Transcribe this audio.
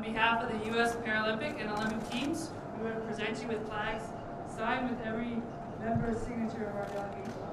behalf of the U.S. Paralympic and Olympic teams, we will present you with flags signed with every member's signature of our delegation.